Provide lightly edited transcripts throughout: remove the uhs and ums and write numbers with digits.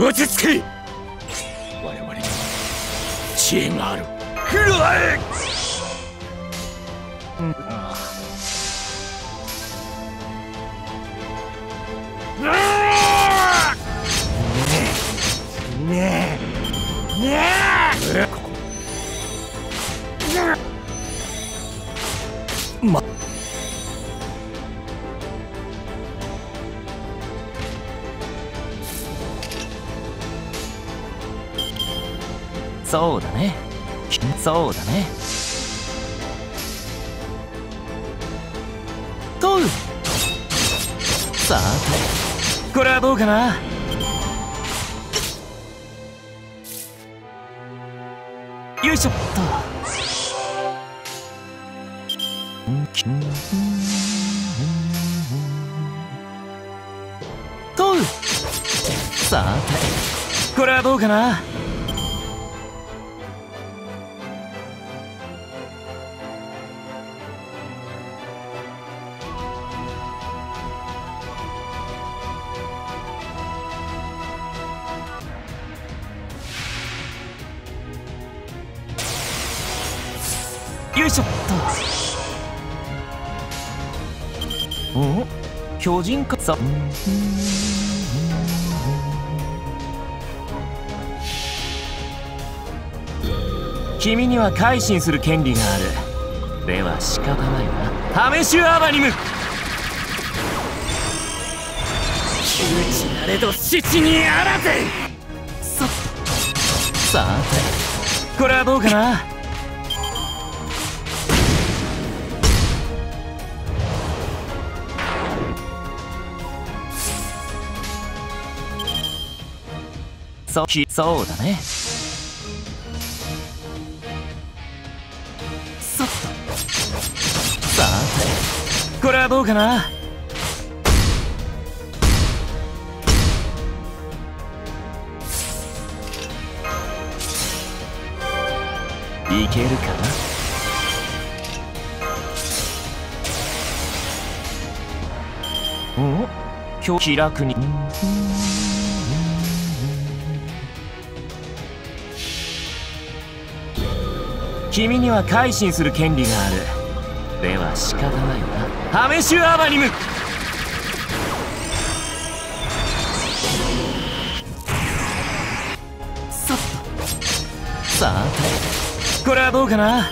落ち着け。我々に知恵がある。来るわい。 そうだね。そうだね。とう。さて、これはどうかな。よいしょっと。とう。さて、これはどうかな。よいしょっと。お、巨人かさ。君には改心する権利がある。では仕方ないな。試しアバニム。 窮地なれど死地にあらず。 さて、これはどうかな。そうだね。そっと。さて、これはどうかな。いけるかな。お、今日気楽に。君には改心する権利がある。では仕方ないな。試しアバニム。そっと。さて、これはどうかな。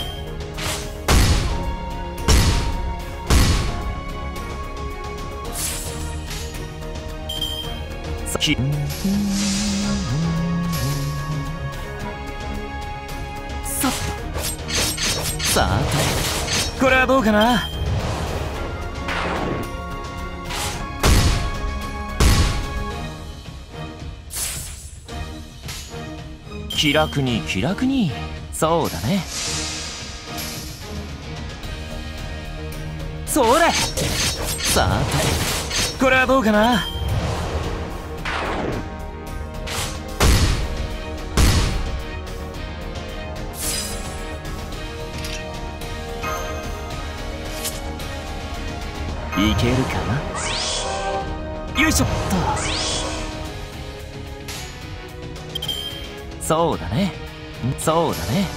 そっと。さて、これはどうかな。気楽に気楽に。そうだね。それ。さて、これはどうかな。いけるかな。よいしょっと。そうだね。そうだね。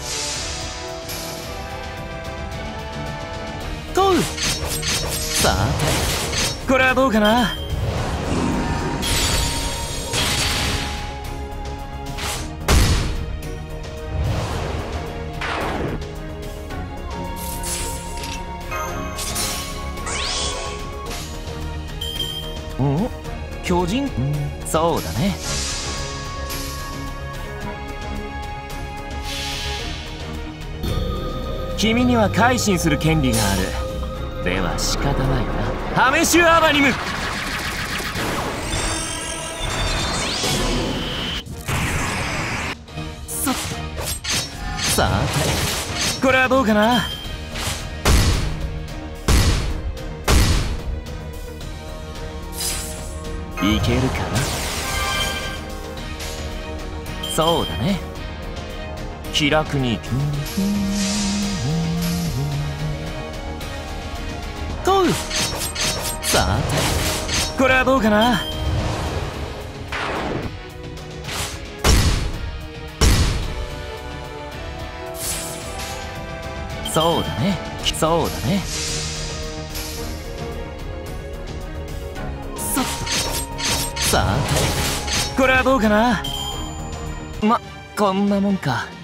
とう。さて、これはどうかな。お、巨人。そうだね。君には改心する権利がある。では仕方ないな。試しアバニム。そっと。さて、これはどうかな。いけるかな。そうだね。気楽に。とう。さて、これはどうかな。 そうだねそうだね。さてこれはどうかな。こんなもんか。